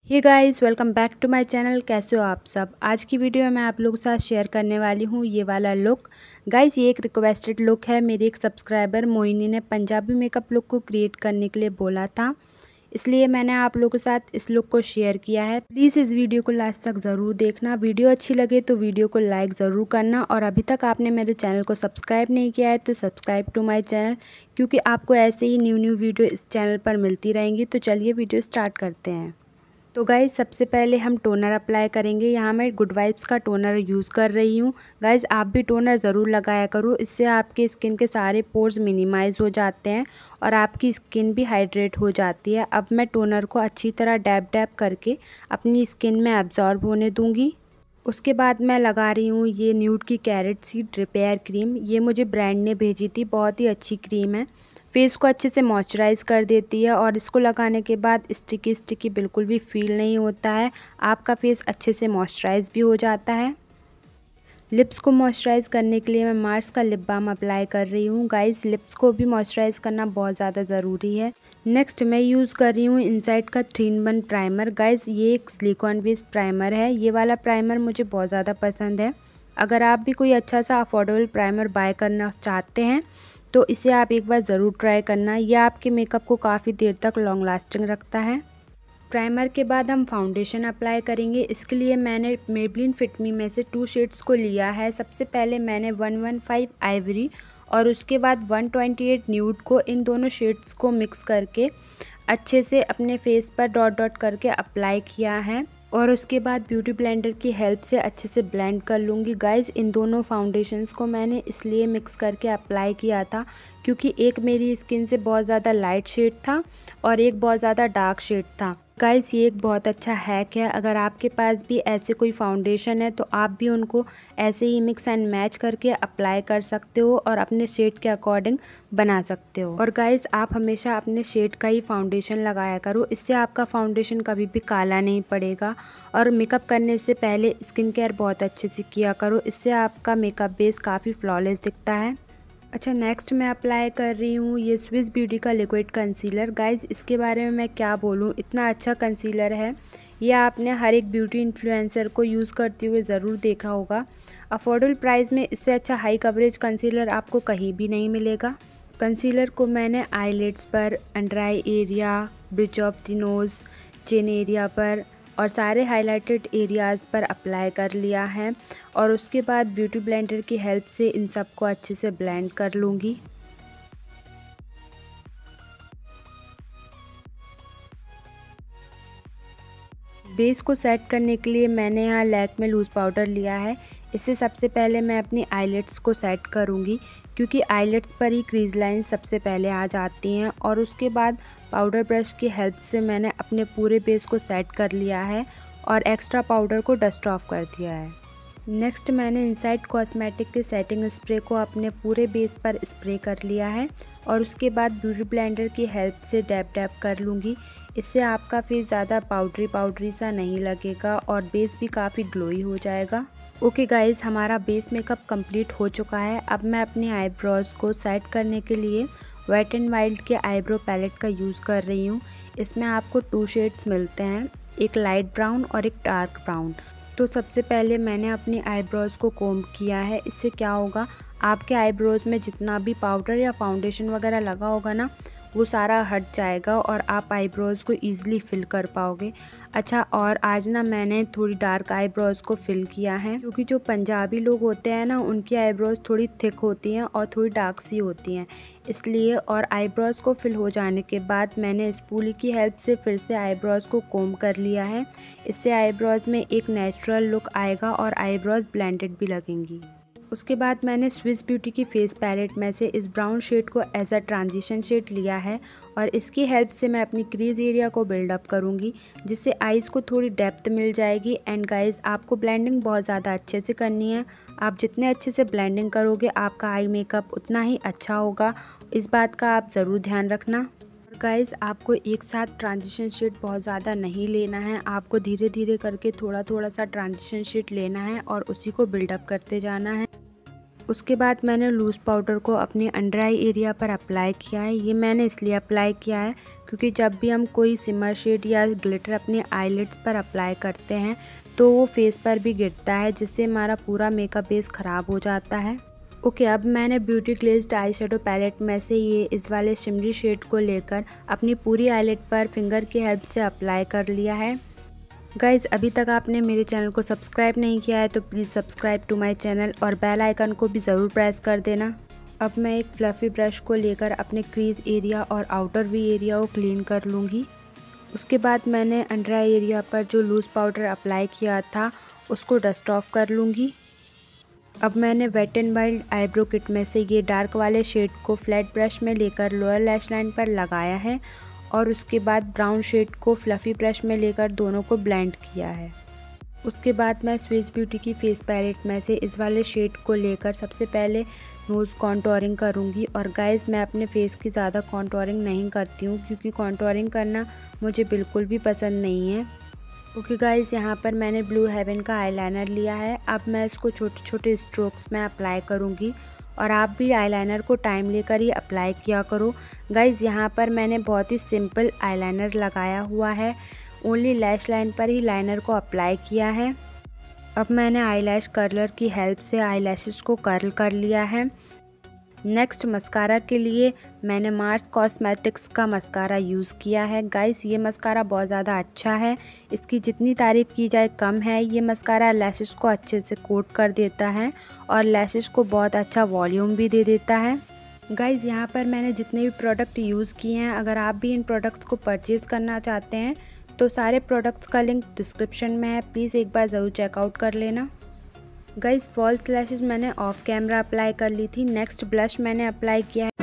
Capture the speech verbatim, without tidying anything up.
Hey guys, welcome back to my channel. कैसे हो आप सब। आज की वीडियो में मैं आप लोगों के साथ शेयर करने वाली हूँ ये वाला लुक। गाइस, ये एक रिक्वेस्टेड लुक है। मेरी एक सब्सक्राइबर मोहिनी ने पंजाबी मेकअप लुक को क्रिएट करने के लिए बोला था, इसलिए मैंने आप लोगों के साथ इस लुक को शेयर किया है। प्लीज़ इस वीडियो को लास्ट तक ज़रूर देखना। वीडियो अच्छी लगे तो वीडियो को लाइक ज़रूर करना, और अभी तक आपने मेरे चैनल को सब्सक्राइब नहीं किया है तो सब्सक्राइब टू माय चैनल, क्योंकि आपको ऐसे ही न्यू न्यू वीडियो इस चैनल पर मिलती रहेंगी। तो चलिए वीडियो स्टार्ट करते हैं। तो गाइज़, सबसे पहले हम टोनर अप्लाई करेंगे। यहाँ मैं गुड वाइब्स का टोनर यूज़ कर रही हूँ। गाइज़, आप भी टोनर ज़रूर लगाया करो, इससे आपके स्किन के सारे पोर्स मिनिमाइज़ हो जाते हैं और आपकी स्किन भी हाइड्रेट हो जाती है। अब मैं टोनर को अच्छी तरह डैब डैब करके अपनी स्किन में एब्जॉर्ब होने दूँगी। उसके बाद मैं लगा रही हूँ ये न्यूड की कैरेट सीड रिपेयर क्रीम। ये मुझे ब्रांड ने भेजी थी, बहुत ही अच्छी क्रीम है। फेस को अच्छे से मॉइस्चराइज़ कर देती है और इसको लगाने के बाद स्टिकी स्टिकी बिल्कुल भी फील नहीं होता है। आपका फेस अच्छे से मॉइस्चराइज़ भी हो जाता है। लिप्स को मॉइस्चराइज़ करने के लिए मैं मार्स का लिप बाम अप्लाई कर रही हूँ। गाइस, लिप्स को भी मॉइस्चराइज़ करना बहुत ज़्यादा ज़रूरी है। नेक्स्ट मैं यूज़ कर रही हूँ इनसाइड का three in one primer. Guys, ये एक सिलिकॉन बेस्ड प्राइमर है। ये वाला प्राइमर मुझे बहुत ज़्यादा पसंद है। अगर आप भी कोई अच्छा सा अफोर्डेबल प्राइमर बाय करना चाहते हैं तो इसे आप एक बार ज़रूर ट्राई करना। यह आपके मेकअप को काफ़ी देर तक लॉन्ग लास्टिंग रखता है। प्राइमर के बाद हम फाउंडेशन अप्लाई करेंगे। इसके लिए मैंने मेबलिन फिट मी में से टू शेड्स को लिया है। सबसे पहले मैंने वन वन फाइव आइवरी और उसके बाद वन ट्वेंटी एट न्यूड को, इन दोनों शेड्स को मिक्स करके अच्छे से अपने फेस पर डॉट डॉट करके अप्लाई किया है, और उसके बाद ब्यूटी ब्लेंडर की हेल्प से अच्छे से ब्लेंड कर लूँगी। गाइज़, इन दोनों फाउंडेशंस को मैंने इसलिए मिक्स करके अप्लाई किया था क्योंकि एक मेरी स्किन से बहुत ज़्यादा लाइट शेड था और एक बहुत ज़्यादा डार्क शेड था। गाइज़, ये एक बहुत अच्छा हैक है। अगर आपके पास भी ऐसे कोई फाउंडेशन है तो आप भी उनको ऐसे ही मिक्स एंड मैच करके अप्लाई कर सकते हो और अपने शेड के अकॉर्डिंग बना सकते हो। और गाइज़, आप हमेशा अपने शेड का ही फाउंडेशन लगाया करो, इससे आपका फाउंडेशन कभी भी काला नहीं पड़ेगा। और मेकअप करने से पहले स्किन केयर बहुत अच्छे से किया करो, इससे आपका मेकअप बेस काफ़ी फ्लॉलेस दिखता है। अच्छा, नेक्स्ट मैं अप्लाई कर रही हूँ ये स्विस ब्यूटी का लिक्विड कंसीलर। गाइज़, इसके बारे में मैं क्या बोलूँ, इतना अच्छा कंसीलर है। ये आपने हर एक ब्यूटी इन्फ्लुएंसर को यूज़ करते हुए ज़रूर देखा होगा। अफोर्डेबल प्राइस में इससे अच्छा हाई कवरेज कंसीलर आपको कहीं भी नहीं मिलेगा। कंसीलर को मैंने आईलिड्स पर, under eye area, bridge of the nose, chin area पर और सारे हाइलाइटेड एरियाज़ पर अप्लाई कर लिया है, और उसके बाद ब्यूटी ब्लेंडर की हेल्प से इन सब को अच्छे से ब्लेंड कर लूँगी। बेस को सेट करने के लिए मैंने यहाँ लैक्मे लूज़ पाउडर लिया है। इससे सबसे पहले मैं अपनी आईलिड्स को सेट करूँगी, क्योंकि आईलिड्स पर ही क्रीज लाइन सबसे पहले आ जाती हैं, और उसके बाद पाउडर ब्रश की हेल्प से मैंने अपने पूरे बेस को सेट कर लिया है और एक्स्ट्रा पाउडर को डस्ट ऑफ कर दिया है। नेक्स्ट मैंने इनसाइड कॉस्मेटिक के सेटिंग स्प्रे को अपने पूरे बेस पर स्प्रे कर लिया है, और उसके बाद ब्यूटी ब्लेंडर की हेल्प से डैब डैब कर लूँगी। इससे आपका फेस ज़्यादा पाउडरी पाउडरी सा नहीं लगेगा और बेस भी काफ़ी ग्लोई हो जाएगा। ओके गाइज़, हमारा बेस मेकअप कंप्लीट हो चुका है। अब मैं अपने आईब्रोज़ को सेट करने के लिए वेट एंड वाइल्ड के आईब्रो पैलेट का यूज़ कर रही हूँ। इसमें आपको टू शेड्स मिलते हैं, एक लाइट ब्राउन और एक डार्क ब्राउन। तो सबसे पहले मैंने अपनी आईब्रोज़ को कोम्ब किया है। इससे क्या होगा, आपके आईब्रोज़ में जितना भी पाउडर या फाउंडेशन वगैरह लगा होगा ना, वो सारा हट जाएगा और आप आईब्रोज़ को ईज़िली फिल कर पाओगे। अच्छा, और आज ना मैंने थोड़ी डार्क आईब्रोज़ को फिल किया है, क्योंकि जो पंजाबी लोग होते हैं ना, उनकी आईब्रोज़ थोड़ी थिक होती हैं और थोड़ी डार्क सी होती हैं, इसलिए। और आईब्रोज़ को फिल हो जाने के बाद मैंने स्पूली की हेल्प से फिर से आईब्रोज़ को कोम्ब कर लिया है। इससे आईब्रोज़ में एक नेचुरल लुक आएगा और आईब्रोज़ ब्लेंडेड भी लगेंगी। उसके बाद मैंने स्विस ब्यूटी की फेस पैलेट में से इस ब्राउन शेड को एज अ ट्रांजिशन शेड लिया है, और इसकी हेल्प से मैं अपनी क्रीज एरिया को बिल्डअप करूँगी, जिससे आईज़ को थोड़ी डेप्थ मिल जाएगी। एंड गाइज़, आपको ब्लेंडिंग बहुत ज़्यादा अच्छे से करनी है। आप जितने अच्छे से ब्लेंडिंग करोगे, आपका आई मेकअप उतना ही अच्छा होगा। इस बात का आप ज़रूर ध्यान रखना। गाइज़, आपको एक साथ ट्रांजिशन शेड बहुत ज़्यादा नहीं लेना है, आपको धीरे धीरे करके थोड़ा थोड़ा सा ट्रांजिशन शेड लेना है और उसी को बिल्डअप करते जाना है। उसके बाद मैंने लूज़ पाउडर को अपने अंडर आई एरिया पर अप्लाई किया है। ये मैंने इसलिए अप्लाई किया है क्योंकि जब भी हम कोई सिमर शेड या ग्लिटर अपने आईलिड्स पर अप्लाई करते हैं तो वो फेस पर भी गिरता है, जिससे हमारा पूरा मेकअप बेस ख़राब हो जाता है। ओके okay, अब मैंने beauty glazed eye shadow palette में से ये इस वाले शिमरी शेड को लेकर अपनी पूरी आईलिड पर फिंगर की हेल्प से अप्लाई कर लिया है। गाइज़, अभी तक आपने मेरे चैनल को सब्सक्राइब नहीं किया है तो please subscribe to my channel और बेल आइकन को भी ज़रूर प्रेस कर देना। अब मैं एक फ्लफ़ी ब्रश को लेकर अपने क्रीज एरिया और आउटर वी एरिया को क्लीन कर लूँगी। उसके बाद मैंने अंडर आई एरिया पर जो लूज़ पाउडर अप्लाई किया था उसको डस्ट ऑफ कर लूँगी। अब मैंने wet and wild eyebrow kit में से ये डार्क वाले शेड को फ्लैट ब्रश में लेकर लोअर लैश लाइन पर लगाया है और उसके बाद ब्राउन शेड को फ्लफ़ी ब्रश में लेकर दोनों को ब्लेंड किया है। उसके बाद मैं स्विस ब्यूटी की फेस पैलेट में से इस वाले शेड को लेकर सबसे पहले नोज़ कॉन्टोरिंग करूँगी। और गाइज़, मैं अपने फेस की ज़्यादा कॉन्टोरिंग नहीं करती हूँ क्योंकि कॉन्टोरिंग करना मुझे बिल्कुल भी पसंद नहीं है। ओके गाइज़, यहाँ पर मैंने ब्लू हेवन का आईलाइनर लिया है। अब मैं इसको छोटे छोटे स्ट्रोक्स में अप्लाई करूँगी और आप भी आईलाइनर को टाइम लेकर ही अप्लाई किया करो। गाइज़, यहाँ पर मैंने बहुत ही सिंपल आईलाइनर लगाया हुआ है, ओनली लैश लाइन पर ही लाइनर को अप्लाई किया है। अब मैंने आईलैश कर्लर की हेल्प से आईलैशेस को कर्ल कर लिया है। नेक्स्ट मस्कारा के लिए मैंने मार्स कॉस्मेटिक्स का मस्कारा यूज़ किया है। गाइस, ये मस्कारा बहुत ज़्यादा अच्छा है, इसकी जितनी तारीफ़ की जाए कम है। ये मस्कारा लैशेस को अच्छे से कोट कर देता है और लैशेस को बहुत अच्छा वॉल्यूम भी दे देता है। गाइस, यहाँ पर मैंने जितने भी प्रोडक्ट यूज़ किए हैं, अगर आप भी इन प्रोडक्ट्स को परचेज़ करना चाहते हैं तो सारे प्रोडक्ट्स का लिंक डिस्क्रिप्शन में है, प्लीज़ एक बार ज़रूर चेकआउट कर लेना। गाइस, फॉल्स लैशेस मैंने ऑफ कैमरा अप्लाई कर ली थी। नेक्स्ट ब्लश मैंने अप्लाई किया है